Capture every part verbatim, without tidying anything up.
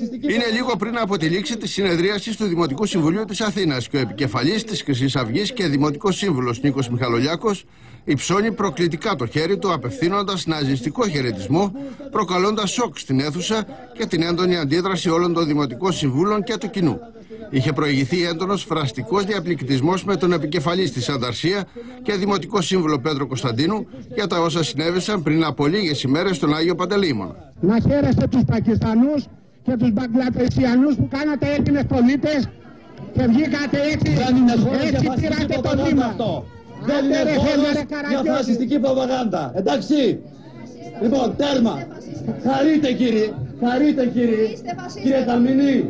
Είναι λίγο πριν από τη λήξη της συνεδρίασης του Δημοτικού Συμβουλίου της Αθήνας και ο επικεφαλής της Χρυσής Αυγής και δημοτικός σύμβουλος Νίκος Μιχαλολιάκος υψώνει προκλητικά το χέρι του, απευθύνοντας ναζιστικό χαιρετισμό, προκαλώντας σοκ στην αίθουσα και την έντονη αντίδραση όλων των δημοτικών συμβούλων και του κοινού. Είχε προηγηθεί έντονος φραστικός διαπληκτισμός με τον επικεφαλής της Ανταρσία και δημοτικό σύμβουλο Πέτρο Κωνσταντίνου για τα όσα συνέβησαν πριν από λίγες ημέρες στον Άγιο Παντελεήμονα. Να χαίρεστε τους Πακιστανούς και τους Μπαγκλατεσιανούς που κάνατε Έλληνες πολίτες και βγήκατε έτσι, έτσι πήρατε το βήμα. Δεν είναι χώρος για φασιστική προπαγάνδα. Εντάξει. Λοιπόν, τέρμα. Χαρείτε κύριε. Χαρείτε κύριε. Κύριε Ταμινή.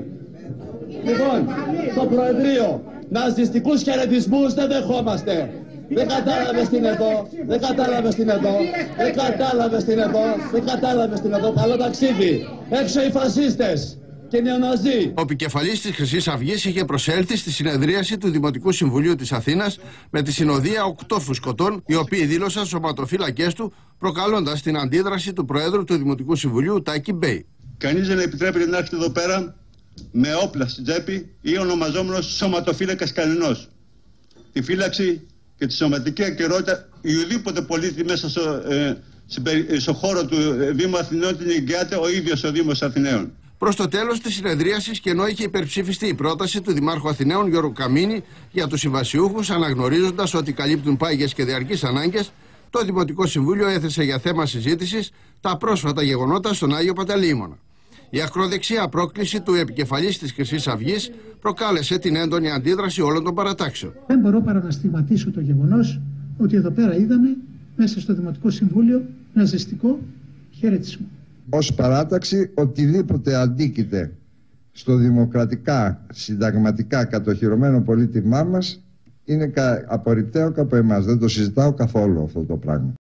Λοιπόν, το Προεδρείο. Ναζιστικούς χαιρετισμούς δεν δεχόμαστε. Δεν κατάλαβες τι είναι εδώ. Δεν κατάλαβες τι είναι εδώ. Δεν κατάλαβες τι είναι εδώ. Δεν κατάλαβες τι είναι εδώ. Καλό ταξίδι. Έξω οι φασίστες. Και νεοναζί. Ο επικεφαλής της Χρυσής Αυγής είχε προσέλθει στη συνεδρίαση του Δημοτικού Συμβουλίου της Αθήνας με τη συνοδεία οκτώ φουσκωτών, οι οποίοι δήλωσαν σωματοφύλακές του, προκαλώντας την αντίδραση του Προέδρου του Δημοτικού Συμβουλίου, Τάκη Μπέι. Κανείς δεν επιτρέπεται να έρχεται εδώ πέρα με όπλα στην τσέπη ή ονομαζόμενος σωματοφύλακας κανενός. Τη φύλαξη και τη σωματική ακερότητα ή ουδήποτε πολίτη μέσα στο, ε, στο χώρο του Δήμου Αθηναίων την εγγυάται ο ίδιος ο Δήμος Αθηναίων. Προς το τέλος της συνεδρίασης, και ενώ είχε υπερψηφιστεί η πρόταση του Δημάρχου Αθηναίων Γιώργου Καμίνη για τους συμβασιούχους, αναγνωρίζοντας ότι καλύπτουν πάγιες και διαρκείς ανάγκες, το Δημοτικό Συμβούλιο έθεσε για θέμα συζήτησης τα πρόσφατα γεγονότα στον Άγιο Παντελεήμονα. Η ακροδεξιά πρόκληση του επικεφαλής της Χρυσής Αυγής προκάλεσε την έντονη αντίδραση όλων των παρατάξεων. Δεν μπορώ παρά να στιγματίσω το γεγονός ότι εδώ πέρα είδαμε μέσα στο Δημοτικό Συμβούλιο ναζιστικό χαιρετισμό. Ως παράταξη, οτιδήποτε αντίκειται στο δημοκρατικά, συνταγματικά κατοχυρωμένο πολίτημά μας είναι απορριπταίο από εμάς. Δεν το συζητάω καθόλου αυτό το πράγμα.